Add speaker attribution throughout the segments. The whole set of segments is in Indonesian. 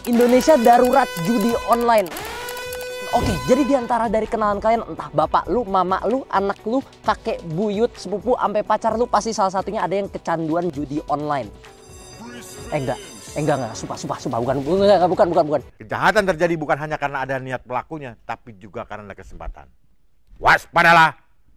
Speaker 1: Indonesia darurat judi online. Oke, jadi diantara dari kenalan kalian, entah bapak lu, mama lu, anak lu, kakek, buyut, sepupu, sampai pacar lu, pasti salah satunya ada yang kecanduan judi online. Enggak, sumpah, bukan.
Speaker 2: Kejahatan terjadi bukan hanya karena ada niat pelakunya, tapi juga karena kesempatan. Waspadalah.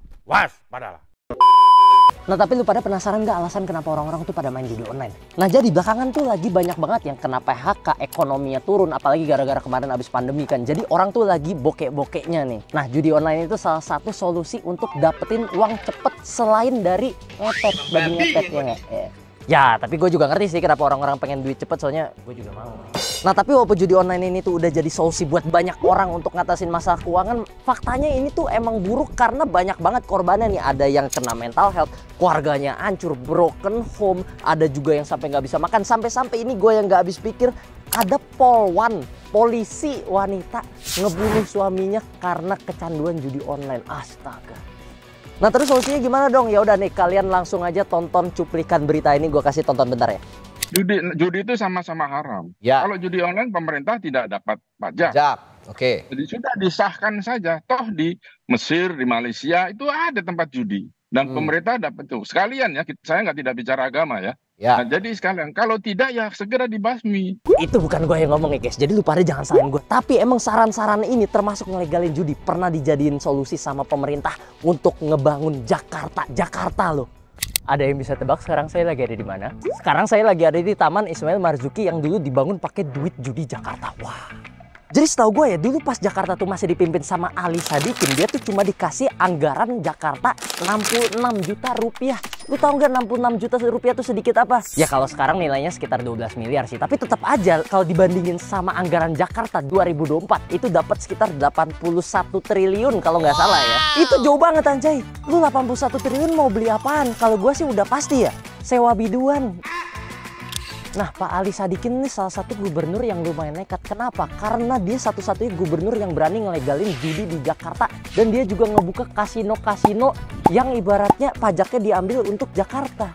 Speaker 1: Nah, tapi lu pada penasaran nggak alasan kenapa orang-orang tuh pada main judi online? Nah, jadi belakangan tuh lagi banyak banget yang kena PHK, ekonominya turun, apalagi gara-gara kemarin abis pandemi kan. Jadi orang tuh lagi bokek-bokeknya nih. Nah, judi online itu salah satu solusi untuk dapetin uang cepet selain dari ngepet, bagi ngepetnya nggak? Ya, tapi gue juga ngerti sih kenapa orang-orang pengen duit cepet, soalnya gue juga mau. Nah, tapi walaupun judi online ini tuh udah jadi solusi buat banyak orang untuk ngatasin masalah keuangan, faktanya ini tuh emang buruk karena banyak banget korbannya nih. Ada yang kena mental health, keluarganya hancur, broken home, ada juga yang sampai nggak bisa makan. Sampai-sampai ini gue yang nggak habis pikir, ada polwan, polisi wanita ngebunuh suaminya karena kecanduan judi online. Astaga. Nah, terus solusinya gimana dong? Ya udah nih, kalian langsung aja tonton cuplikan berita ini. Gue kasih tonton bentar ya.
Speaker 3: Judi itu sama-sama haram.
Speaker 1: Ya.
Speaker 3: Kalau judi online pemerintah tidak dapat pajak.
Speaker 1: Oke.
Speaker 3: Jadi sudah disahkan saja. Toh di Mesir, di Malaysia itu ada tempat judi. Dan pemerintah dapat tuh. Sekalian ya, saya tidak bicara agama ya. Nah, jadi sekalian, kalau tidak ya segera dibasmi.
Speaker 1: Itu bukan gue yang ngomong ya guys, jadi lu pada jangan salahin gue. Tapi emang saran-saran ini termasuk ngelegalin judi pernah dijadiin solusi sama pemerintah untuk ngebangun Jakarta loh. Ada yang bisa tebak sekarang saya lagi ada di mana? Sekarang saya lagi ada di Taman Ismail Marzuki yang dulu dibangun pakai duit judi Jakarta. Wah. Jadi setahu gue ya, dulu pas Jakarta tuh masih dipimpin sama Ali Sadikin, dia tuh cuma dikasih anggaran Jakarta 66 juta rupiah. Lu tahu nggak 66 juta rupiah tuh sedikit apa? Ya kalau sekarang nilainya sekitar 12 miliar sih. Tapi tetap aja kalau dibandingin sama anggaran Jakarta 2024 itu dapat sekitar 81 triliun kalau nggak salah ya. Itu jauh banget anjay. Lu 81 triliun mau beli apaan? Kalau gue sih udah pasti ya sewa biduan. Nah, Pak Ali Sadikin ini salah satu gubernur yang lumayan nekat. Kenapa? Karena dia satu-satunya gubernur yang berani ngelegalin judi di Jakarta. Dan dia juga ngebuka kasino-kasino yang ibaratnya pajaknya diambil untuk Jakarta.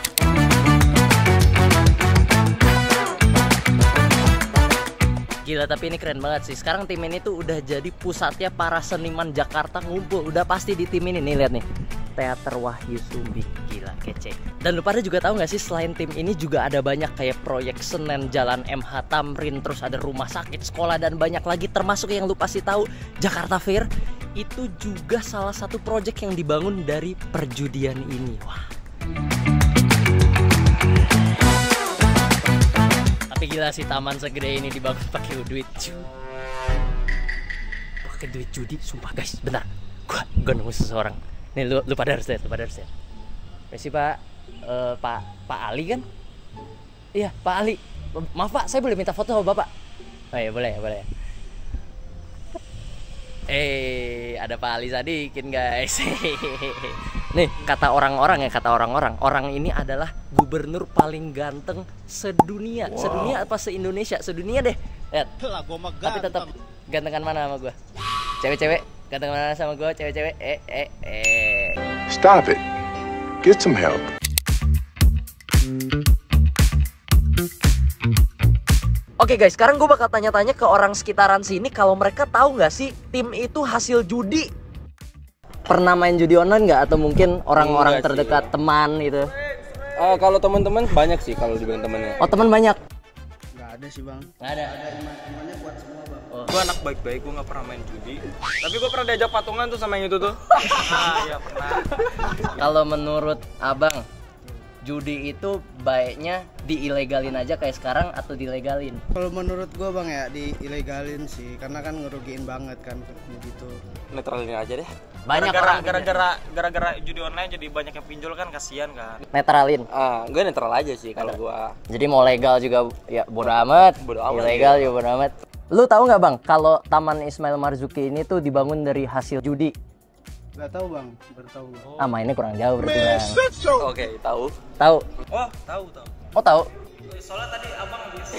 Speaker 1: Gila, tapi ini keren banget sih. Sekarang tim ini tuh udah jadi pusatnya para seniman Jakarta ngumpul. Udah pasti di tim ini, nih lihat nih. Teater Wahyu Sumbing, gila kece. Dan lu pada juga tahu nggak sih, selain tim ini juga ada banyak kayak proyek Senen, Jalan MH Tamrin, terus ada rumah sakit, sekolah, dan banyak lagi. Termasuk yang lu pasti tahu, Jakarta Fair itu juga salah satu proyek yang dibangun dari perjudian ini. Wah. Tapi gila sih, taman segede ini dibangun pakai duit pakai duit judi, sumpah guys. Bentar, gua nemu seseorang. Nih lu pada harus lihat, Permisi Pak, Pak Ali kan? Iya, Pak Ali. Maaf Pak, saya boleh minta foto sama Bapak? Oh iya, boleh. Ada Pak Ali Sadikin guys. Nih, kata orang-orang, orang ini adalah gubernur paling ganteng sedunia. Wow. Sedunia apa se-Indonesia? Sedunia deh. Lihat. Tapi tetap gantengan mana sama gua? Cewek-cewek ganteng mana sama gue, cewek-cewek?
Speaker 4: Stop it. Get some help.
Speaker 1: Oke guys, sekarang gue bakal tanya-tanya ke orang sekitaran sini kalau mereka tahu nggak sih tim itu hasil judi. Pernah main judi online nggak? Atau mungkin orang-orang terdekat, teman gitu?
Speaker 5: Kalau teman-teman banyak sih kalau dibilang temannya.
Speaker 1: Oh, teman banyak?
Speaker 6: Nggak ada sih bang.
Speaker 1: Nggak ada.
Speaker 6: Temannya kuat semua bang.
Speaker 5: Gue anak baik-baik, gue nggak pernah main judi. Tapi gue pernah diajak patungan tuh sama yang itu tuh. Iya pernah.
Speaker 1: Kalau menurut abang, judi itu baiknya diilegalin aja kayak sekarang atau dilegalin?
Speaker 6: Kalau menurut gua bang ya diilegalin sih, karena kan ngerugiin banget kan begitu.
Speaker 5: Netralin aja deh.
Speaker 1: Banyak orang
Speaker 5: gara-gara judi online jadi banyak yang pinjol kan, kasihan kan.
Speaker 1: netralin.
Speaker 5: Gue netral aja sih kalau gua.
Speaker 1: Jadi mau legal juga ya bodo amat, ilegal juga bodo amat. Lu tahu nggak bang, kalau Taman Ismail Marzuki ini tuh dibangun dari hasil judi?
Speaker 6: Nggak tahu bang, baru tahu bang.
Speaker 1: Ah, mainnya kurang jauh berarti bang.
Speaker 5: Oke, tahu.
Speaker 1: Tahu?
Speaker 5: Oh, tahu.
Speaker 1: Oh tahu?
Speaker 5: Soalnya tadi abang habis.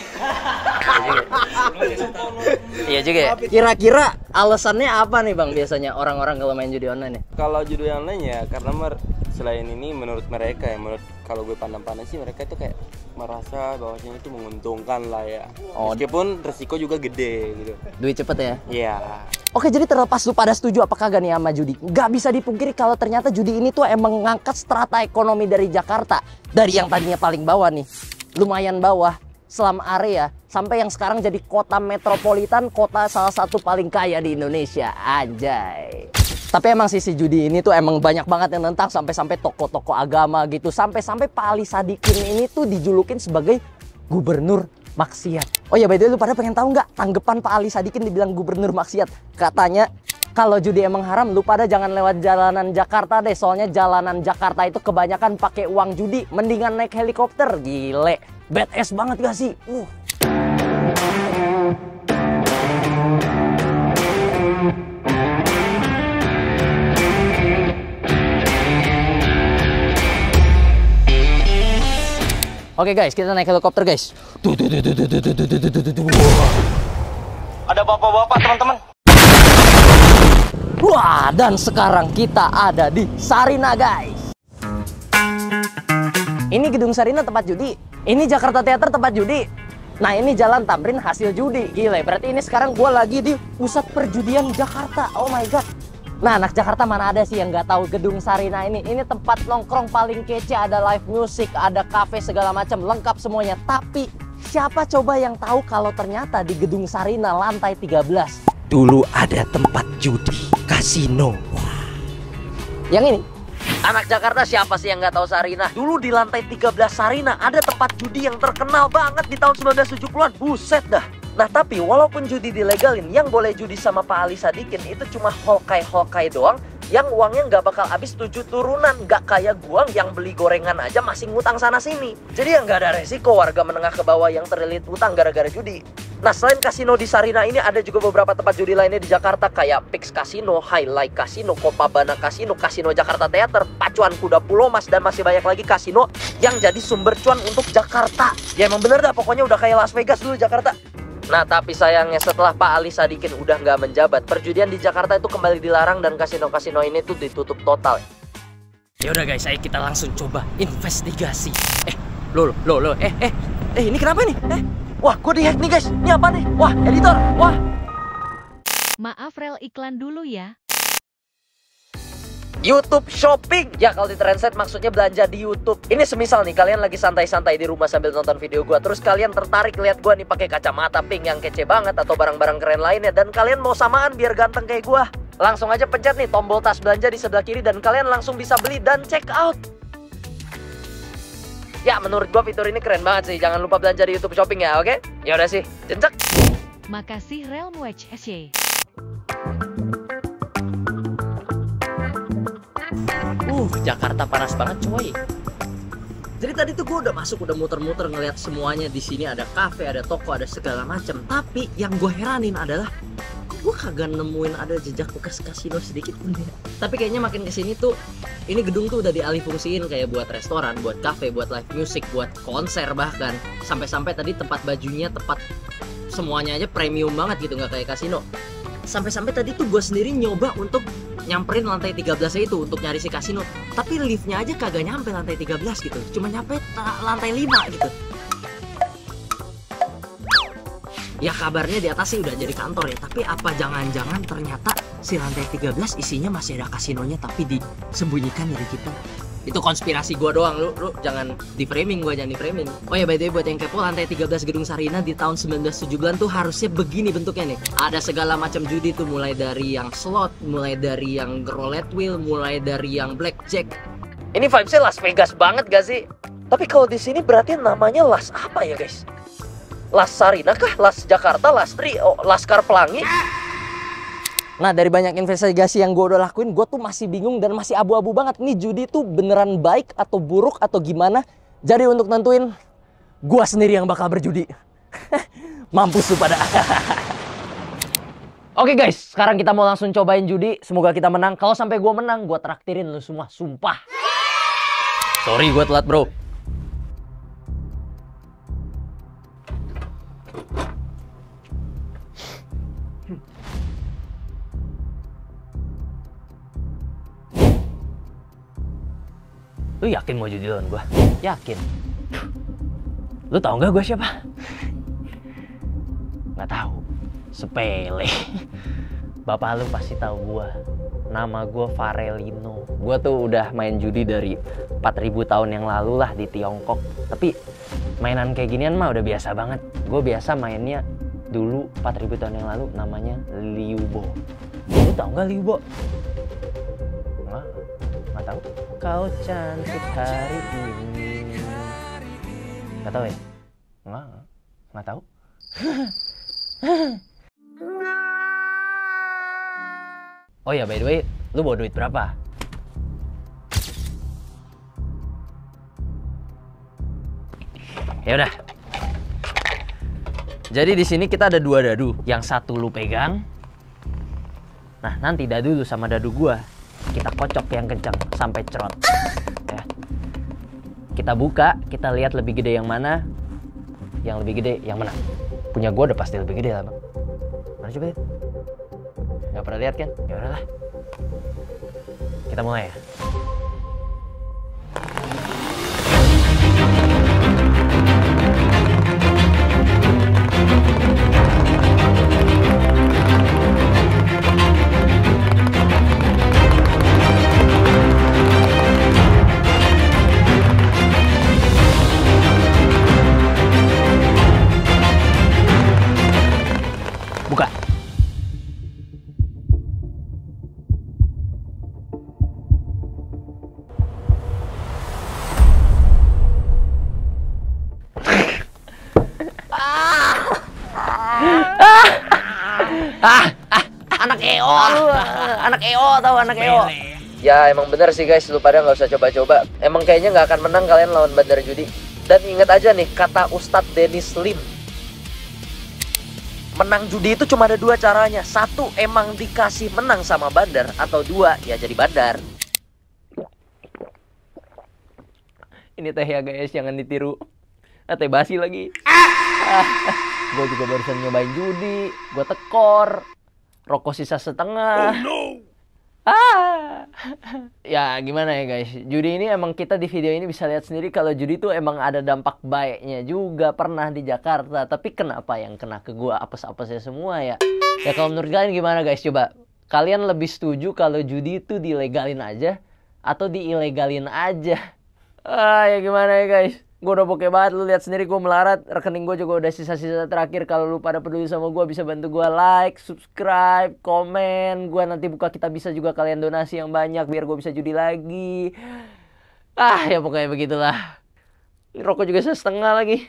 Speaker 1: Iya juga ya. Kira-kira alasannya apa nih bang biasanya orang-orang kalau main judi online ya?
Speaker 5: Kalau judi online ya karena selain ini menurut mereka ya, menurut kalau gue pandang-pandang sih mereka itu kayak merasa bahwasanya itu menguntungkan lah ya. Meskipun resiko juga gede gitu.
Speaker 1: Duit cepet ya?
Speaker 5: Iya.
Speaker 1: Oke, jadi terlepas lu pada setuju apa kagak nih sama judi, nggak bisa dipungkiri kalau ternyata judi ini tuh emang ngangkat strata ekonomi dari Jakarta. Dari yang tadinya paling bawah nih, lumayan bawah, slum area, sampai yang sekarang jadi kota metropolitan, kota salah satu paling kaya di Indonesia. Anjay. Tapi emang sisi judi ini tuh emang banyak banget yang nentang, sampai-sampai toko-toko agama gitu. Sampai-sampai Pak Ali Sadikin ini tuh dijulukin sebagai gubernur maksiat. Oh ya, by the way, lu pada pengen tahu nggak tanggapan Pak Ali Sadikin dibilang gubernur maksiat? Katanya, kalau judi emang haram, lu pada jangan lewat jalanan Jakarta deh. Soalnya jalanan Jakarta itu kebanyakan pakai uang judi. Mendingan naik helikopter. Gile, badass banget gak sih? Oke guys, kita naik helikopter guys.
Speaker 5: Ada bapak-bapak teman-teman.
Speaker 1: Wah, dan sekarang kita ada di Sarina guys. Ini gedung Sarina tempat judi. Ini Jakarta Theater tempat judi. Nah, ini Jalan Tamrin hasil judi. Gila, berarti ini sekarang gue lagi di pusat perjudian Jakarta. Oh my god. Nah, anak Jakarta mana ada sih yang nggak tahu gedung Sarina ini? Ini tempat nongkrong paling kece, ada live music, ada cafe segala macam, lengkap semuanya. Tapi siapa coba yang tahu kalau ternyata di gedung Sarina lantai 13 dulu ada tempat judi, kasino. Wah. Yang ini, anak Jakarta siapa sih yang nggak tahu Sarina? Dulu di lantai 13 Sarina ada tempat judi yang terkenal banget di tahun 1970-an. Buset dah. Nah, tapi walaupun judi dilegalin, yang boleh judi sama Pak Ali Sadikin itu cuma hokai-hokai doang, yang uangnya nggak bakal habis 7 turunan. Nggak kayak gua yang beli gorengan aja masih ngutang sana-sini. Jadi ya nggak ada resiko warga menengah ke bawah yang terlilit utang gara-gara judi. Nah, selain kasino di Sarina ini, ada juga beberapa tempat judi lainnya di Jakarta kayak Pix Casino, Highlight Casino, Kopabana Casino, Kasino Jakarta Theater, Pacuan Kuda Pulau Mas, dan masih banyak lagi kasino yang jadi sumber cuan untuk Jakarta. Ya emang bener dah, pokoknya udah kayak Las Vegas dulu Jakarta. Nah, tapi sayangnya setelah Pak Ali Sadikin udah nggak menjabat, perjudian di Jakarta itu kembali dilarang dan kasino-kasino ini tuh ditutup total. Ya udah guys, ayo kita langsung coba investigasi. Ini kenapa nih? Wah, kok dihack nih guys? Ini apa nih? Wah, editor, wah.
Speaker 7: Maaf rel, iklan dulu ya.
Speaker 1: YouTube Shopping. Ya, kalau di translate maksudnya belanja di YouTube. Ini semisal nih kalian lagi santai-santai di rumah sambil nonton video gua, terus kalian tertarik lihat gua nih pakai kacamata pink yang kece banget atau barang-barang keren lainnya, dan kalian mau samaan biar ganteng kayak gua. Langsung aja pencet nih tombol tas belanja di sebelah kiri dan kalian langsung bisa beli dan check out. Ya, menurut gua fitur ini keren banget sih. Jangan lupa belanja di YouTube Shopping ya, oke? Ya udah sih, cencek.
Speaker 7: Makasih rel muech SY.
Speaker 1: Jakarta panas banget coy. Jadi tadi tuh gue udah masuk, udah muter-muter ngeliat semuanya di sini, ada kafe, ada toko, ada segala macam. Tapi yang gue heranin adalah gue kagak nemuin ada jejak bekas kasino sedikit pun ya. Tapi kayaknya makin kesini tuh ini gedung tuh udah dialih fungsiin kayak buat restoran, buat kafe, buat live music, buat konser bahkan. Sampai-sampai tadi tempat bajunya, tempat semuanya aja premium banget gitu, nggak kayak kasino. Sampai-sampai tadi tuh gue sendiri nyoba untuk nyamperin lantai 13 itu untuk nyari si kasino, tapi liftnya aja kagak nyampe lantai 13 gitu, cuma nyampe lantai 5 gitu. Ya kabarnya di atas sih udah jadi kantor ya, tapi apa jangan-jangan ternyata si lantai 13 isinya masih ada kasinonya tapi disembunyikan dari kita. Itu konspirasi gua doang, lu jangan di framing, gua jangan di framing. Oh ya, by the way, buat yang kepo, lantai 13 gedung Sarina di tahun 1970-an tuh harusnya begini bentuknya nih. Ada segala macam judi tuh, mulai dari yang slot, mulai dari yang roulette wheel, mulai dari yang blackjack. Ini vibes-nya Las Vegas banget gak sih? Tapi kalau di sini berarti namanya Las apa ya guys? Las Sarina kah? Las Jakarta? Las Tri? Oh, Laskar Pelangi? Nah, dari banyak investigasi yang gue udah lakuin, gue tuh masih bingung dan masih abu-abu banget. Nih judi tuh beneran baik atau buruk atau gimana? Jadi untuk nentuin, gue sendiri yang bakal berjudi. Mampus lu pada. Oke guys, sekarang kita mau langsung cobain judi. Semoga kita menang. Kalau sampai gue menang, gue traktirin lu semua. Sumpah. Sorry gue telat bro. Lu yakin mau judi lawan gue? Yakin. Lu tau nggak gue siapa? Nggak tahu. Sepele. Bapak lu pasti tahu gue. Nama gue Farelino. Gue tuh udah main judi dari 4000 tahun yang lalu lah di Tiongkok. Tapi mainan kayak ginian mah udah biasa banget. Gue biasa mainnya dulu 4000 tahun yang lalu namanya Liubo. Lu tau nggak Liubo? Nggak tahu. Kau cantik hari ini. Nggak tahu ya? Nggak tahu. Oh ya, by the way, lu bawa duit berapa? Ya udah. Jadi di sini kita ada 2 dadu. Yang satu lu pegang. Nah, nanti dadu lu sama dadu gua kita kocok yang kencang sampai cerot. Ya. Kita buka, kita lihat lebih gede yang mana. Yang lebih gede yang mana? Punya gua udah pasti lebih gede lah, Bang. Mana coba lihat? Nggak pernah lihat kan? Ya udahlah. Kita mulai ya. Buka. Anak EO lu, anak EO tau, anak EO. Ya emang bener sih guys, lu pada nggak usah coba-coba. Emang kayaknya nggak akan menang kalian lawan bandar judi. Dan inget aja nih kata Ustadz Dennis Lim, menang judi itu cuma ada 2 caranya. 1 emang dikasih menang sama bandar, atau 2 ya jadi bandar. Ini teh ya guys, jangan ditiru. Teh basi lagi. Gue juga barusan nyobain judi, gue tekor, rokok sisa setengah. Ya gimana ya guys, judi ini emang kita di video ini bisa lihat sendiri kalau judi tuh emang ada dampak baiknya juga. Pernah di Jakarta, tapi kenapa yang kena ke gue apes-apesnya semua ya? Ya kalau menurut kalian gimana guys? Coba kalian lebih setuju kalau judi itu dilegalin aja atau diilegalin aja? Ya gimana ya guys? Gue udah bokeh banget, lu lihat sendiri gue melarat. Rekening gue juga udah sisa-sisa terakhir. Kalau lu pada peduli sama gue, bisa bantu gue like, subscribe, komen. Gue nanti buka kita bisa juga kalian donasi yang banyak biar gue bisa judi lagi. Ya pokoknya begitulah. Rokok juga setengah lagi.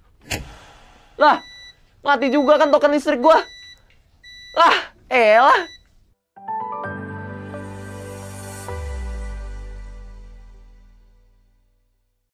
Speaker 1: Lah, mati juga kan token listrik gue. Elah.